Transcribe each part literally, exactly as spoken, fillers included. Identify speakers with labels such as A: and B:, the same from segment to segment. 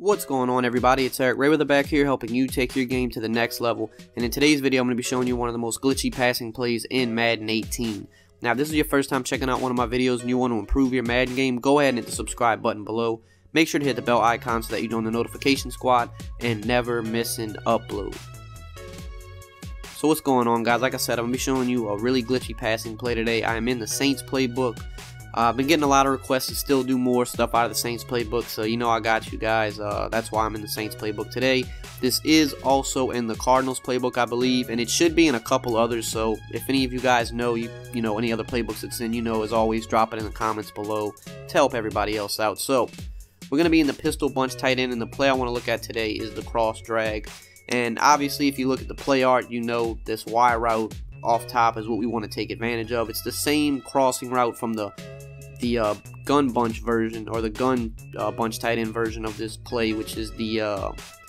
A: What's going on, everybody? It's EricRayweather back here helping you take your game to the next level. And in today's video, I'm going to be showing you one of the most glitchy passing plays in Madden eighteen. Now, if this is your first time checking out one of my videos and you want to improve your Madden game, go ahead and hit the subscribe button below. Make sure to hit the bell icon so that you join the notification squad and never miss an upload. So what's going on, guys? Like I said, I'm going to be showing you a really glitchy passing play today. I am in the Saints playbook. Uh, I've been getting a lot of requests to still do more stuff out of the Saints playbook, so you know I got you guys. Uh, that's why I'm in the Saints playbook today. This is also in the Cardinals playbook, I believe, and it should be in a couple others. So if any of you guys know, you you know any other playbooks it's in, you know, as always, drop it in the comments below to help everybody else out. So we're gonna be in the pistol bunch tight end, and the play I want to look at today is the cross drag. And obviously, if you look at the play art, you know this Y route off top is what we want to take advantage of. It's the same crossing route from the the uh, gun bunch version, or the gun uh, bunch tight end version of this play, which is the uh,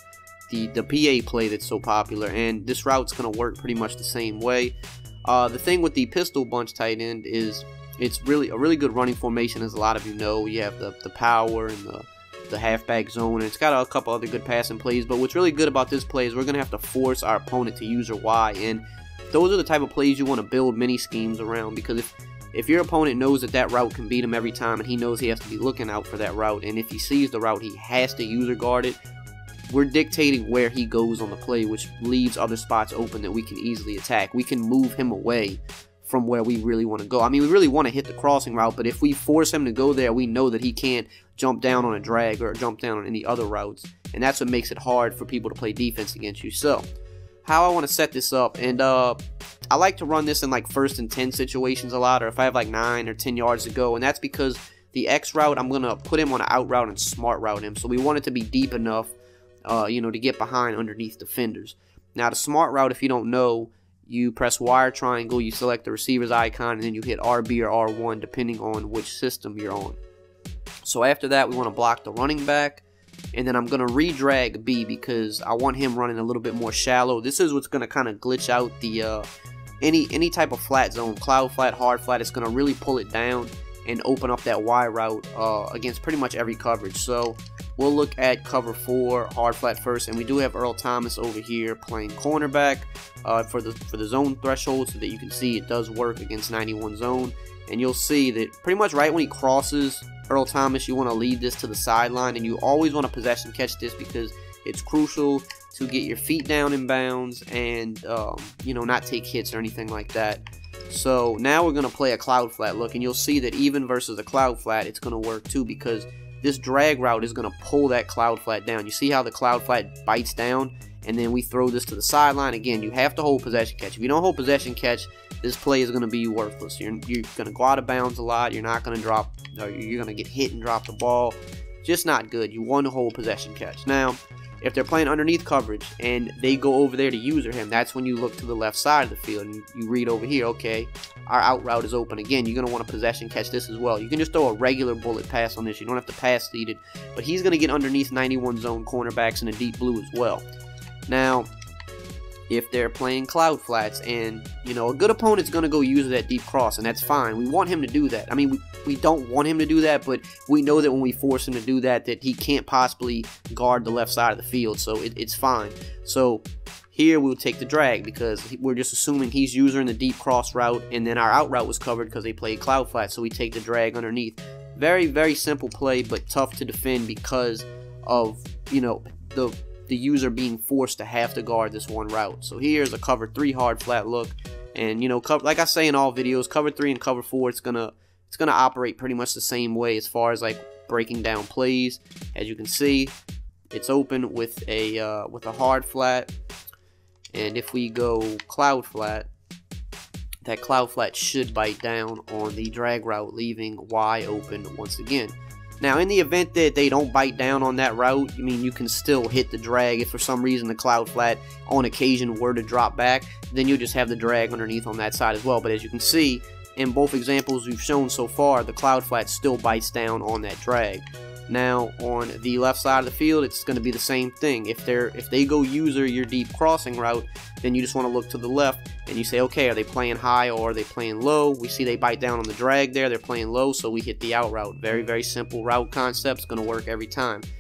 A: the the P A play that's so popular. And this route's gonna work pretty much the same way. Uh, the thing with the pistol bunch tight end is it's really a really good running formation, as a lot of you know. You have the the power and the the halfback zone, and it's got a couple other good passing plays. But what's really good about this play is we're gonna have to force our opponent to use their Y, and those are the type of plays you want to build mini schemes around, because if If your opponent knows that that route can beat him every time, and he knows he has to be looking out for that route, and if he sees the route, he has to user guard it, we're dictating where he goes on the play, which leaves other spots open that we can easily attack. We can move him away from where we really want to go. I mean, we really want to hit the crossing route, but if we force him to go there, we know that he can't jump down on a drag or jump down on any other routes, and that's what makes it hard for people to play defense against you. So, how I want to set this up, and uh, I like to run this in like first and ten situations a lot, or if I have like nine or ten yards to go, and that's because the X route, I'm gonna put him on an out route and smart route him. So we want it to be deep enough, uh, you know, to get behind underneath defenders. Now the smart route, if you don't know, you press Y or triangle, you select the receiver's icon, and then you hit R B or R one depending on which system you're on. So after that, we want to block the running back. And then I'm going to redrag B because I want him running a little bit more shallow. This is what's going to kind of glitch out the uh, any any type of flat zone, cloud flat, hard flat. It's going to really pull it down and open up that Y route uh, against pretty much every coverage. So we'll look at cover four, hard flat first, and we do have Earl Thomas over here playing cornerback uh, for the for the zone threshold, so that you can see it does work against ninety-one zone. And you'll see that pretty much right when he crosses Earl Thomas, you want to lead this to the sideline, and you always want to possession catch this because it's crucial to get your feet down in bounds and um, you know, not take hits or anything like that. So now we're going to play a cloud flat look, and you'll see that even versus a cloud flat, it's going to work too, because this drag route is going to pull that cloud flat down. You see how the cloud flat bites down, and then we throw this to the sideline. Again, you have to hold possession catch. If you don't hold possession catch, this play is going to be worthless. You're, you're going to go out of bounds a lot. You're not going to drop, or you're going to get hit and drop the ball. Just not good. You want to hold possession catch. Now, if they're playing underneath coverage and they go over there to user him, that's when you look to the left side of the field and you read over here, okay, our out route is open. Again, you're going to want to possession catch this as well. You can just throw a regular bullet pass on this. You don't have to pass lead it, but he's going to get underneath ninety-one zone cornerbacks in the deep blue as well. Now, if they're playing cloud flats, and you know, a good opponent's going to go use that deep cross, and that's fine. We want him to do that. I mean, we, we don't want him to do that, but we know that when we force him to do that, that he can't possibly guard the left side of the field, so it, it's fine. So here we'll take the drag because we're just assuming he's using the deep cross route, and then our out route was covered because they played cloud flat, so we take the drag underneath. Very, very simple play, but tough to defend because of, you know, the the user being forced to have to guard this one route. So here's a cover three hard flat look, and you know, cover, like I say in all videos, cover three and cover four, it's gonna it's gonna operate pretty much the same way as far as like breaking down plays. As you can see, it's open with a uh, with a hard flat, and if we go cloud flat, that cloud flat should bite down on the drag route, leaving Y open once again. Now, in the event that they don't bite down on that route, I mean, you can still hit the drag. If for some reason the cloud flat on occasion were to drop back, then you'll just have the drag underneath on that side as well. But as you can see, in both examples we've shown so far, the cloud flat still bites down on that drag. Now, on the left side of the field, it's going to be the same thing. If they're if they go user your deep crossing route, then you just want to look to the left and you say, okay, are they playing high or are they playing low? We see they bite down on the drag there. They're playing low, so we hit the out route. Very, very simple route concept. It's going to work every time.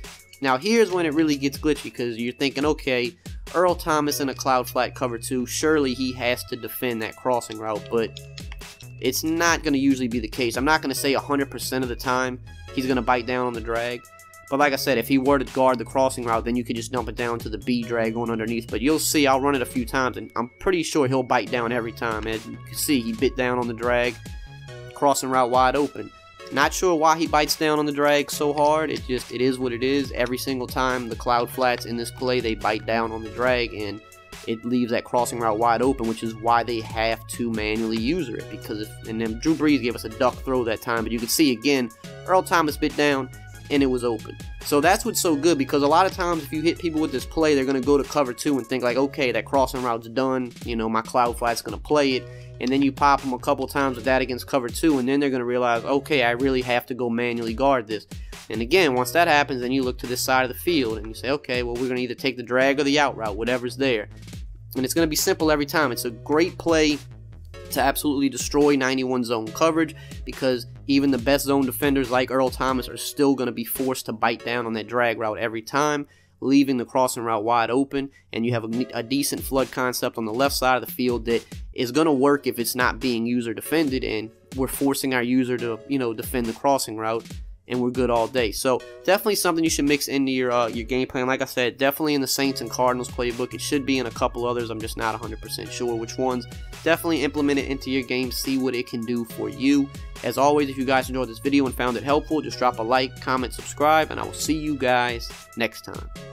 A: Now here's when it really gets glitchy, because you're thinking, okay, Earl Thomas in a cloud flat cover two, surely he has to defend that crossing route, but it's not going to usually be the case. I'm not going to say one hundred percent of the time he's going to bite down on the drag. But like I said, if he were to guard the crossing route, then you could just dump it down to the B drag going underneath. But you'll see, I'll run it a few times, and I'm pretty sure he'll bite down every time. As you can see, he bit down on the drag, crossing route wide open. Not sure why he bites down on the drag so hard. It just, it is what it is. Every single time the cloud flats in this play, they bite down on the drag, and it leaves that crossing route wide open, which is why they have to manually user it. Because if, and then Drew Brees gave us a duck throw that time, but you can see again, Earl Thomas bit down, and it was open. So that's what's so good, because a lot of times if you hit people with this play, they're going to go to cover two and think like, okay, that crossing route's done, you know, my cloud flat's going to play it, and then you pop them a couple times with that against cover two, and then they're going to realize, okay, I really have to go manually guard this. And again, once that happens, then you look to this side of the field and you say, okay, well, we're going to either take the drag or the out route, whatever's there. And it's going to be simple every time. It's a great play to absolutely destroy ninety-one zone coverage, because even the best zone defenders like Earl Thomas are still going to be forced to bite down on that drag route every time, leaving the crossing route wide open. And you have a, a decent flood concept on the left side of the field that is going to work if it's not being user defended, and we're forcing our user to, you know, defend the crossing route, and we're good all day. So definitely something you should mix into your uh, your game plan. Like I said, definitely in the Saints and Cardinals playbook. It should be in a couple others. I'm just not one hundred percent sure which ones. Definitely implement it into your game. See what it can do for you. As always, if you guys enjoyed this video and found it helpful, just drop a like, comment, subscribe, and I will see you guys next time.